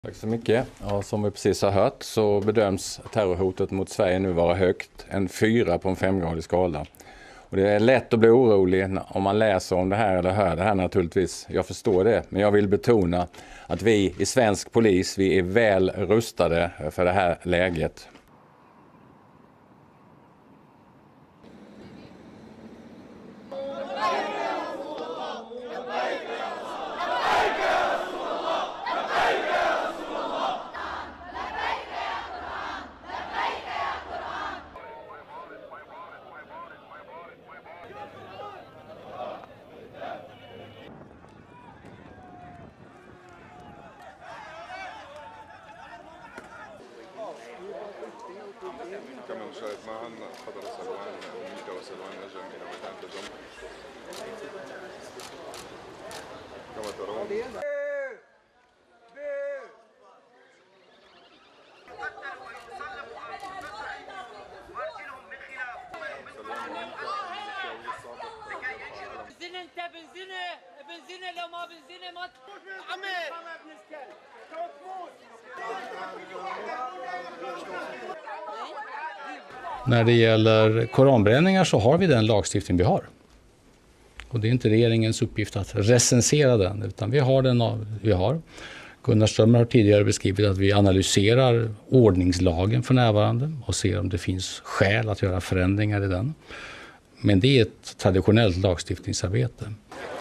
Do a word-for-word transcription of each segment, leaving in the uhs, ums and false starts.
Tack så mycket. Ja, som vi precis har hört så bedöms terrorhotet mot Sverige nu vara högt, en fyra på en femgradig skala. Och det är lätt att bli orolig om man läser om det här eller hör det här naturligtvis. Jag förstår det, men jag vill betona att vi i svensk polis, vi är väl rustade för det här läget. كما نشاهد معا حضر سلوان أمريكا وسلوان نجم إلى مكان تجمع كما ترون. انت بنزينه بنزينه لو ما بنزينه ما عمي När det gäller koranbränningar så har vi den lagstiftning vi har. Och det är inte regeringens uppgift att recensera den, utan vi har den vi har. Gunnar Strömmer har tidigare beskrivit att vi analyserar ordningslagen för närvarande och ser om det finns skäl att göra förändringar i den. Men det är ett traditionellt lagstiftningsarbete.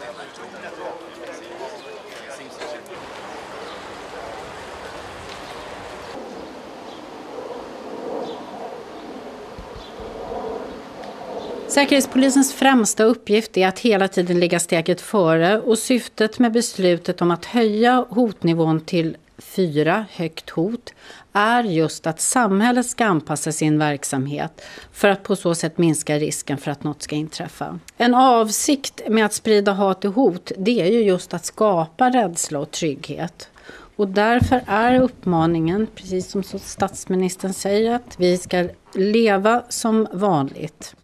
Säkerhetspolisens främsta uppgift är att hela tiden ligga steget före, och syftet med beslutet om att höja hotnivån till fyra, högt hot, är just att samhället ska anpassa sin verksamhet för att på så sätt minska risken för att något ska inträffa. En avsikt med att sprida hat och hot, det är ju just att skapa rädsla och trygghet. Och därför är uppmaningen, precis som statsministern säger, att vi ska leva som vanligt.